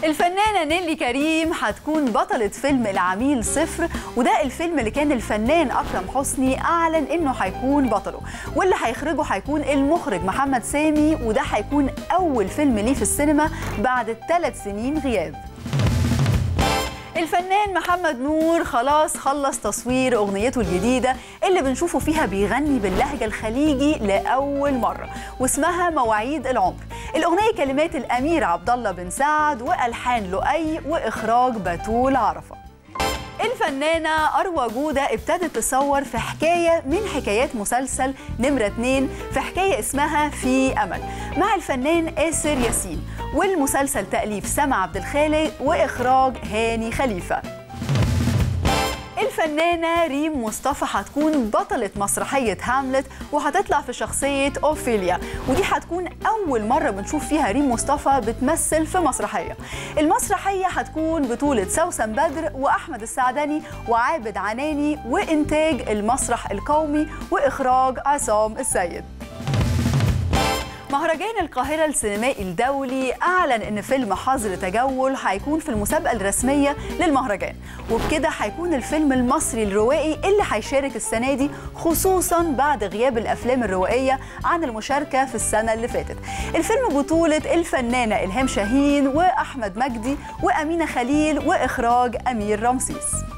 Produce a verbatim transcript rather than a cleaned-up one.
الفنانة نيللي كريم هتكون بطلة فيلم العميل صفر، وده الفيلم اللي كان الفنان أكرم حسني أعلن إنه هيكون بطله، واللي هيخرجه هيكون المخرج محمد سامي، وده هيكون أول فيلم ليه في السينما بعد ثلاث سنين غياب. الفنان محمد نور خلاص خلص تصوير أغنيته الجديدة اللي بنشوفه فيها بيغني باللهجة الخليجي لأول مرة، واسمها مواعيد العمر. الأغنية كلمات الأمير عبد الله بن سعد وألحان لؤي وإخراج بتول عرفة. الفنانة أروى جودة ابتدت تصور في حكاية من حكايات مسلسل نمرة اتنين، في حكاية اسمها في أمل مع الفنان آسر ياسين، والمسلسل تأليف سما عبد الخالق وإخراج هاني خليفة. الفنانة ريم مصطفى هتكون بطلة مسرحية هاملت، وهتطلع في شخصية أوفيليا، ودي هتكون أول مرة بنشوف فيها ريم مصطفى بتمثل في مسرحية. المسرحية هتكون بطولة سوسن بدر وأحمد السعدني وعابد عناني، وإنتاج المسرح القومي وإخراج عصام السيد. مهرجان القاهرة السينمائي الدولي أعلن إن فيلم حظر تجول هيكون في المسابقة الرسمية للمهرجان، وبكده هيكون الفيلم المصري الروائي اللي هيشارك السنة دي، خصوصاً بعد غياب الأفلام الروائية عن المشاركة في السنة اللي فاتت. الفيلم بطولة الفنانة إلهام شاهين وأحمد مجدي وأمينة خليل وإخراج أمير رمسيس.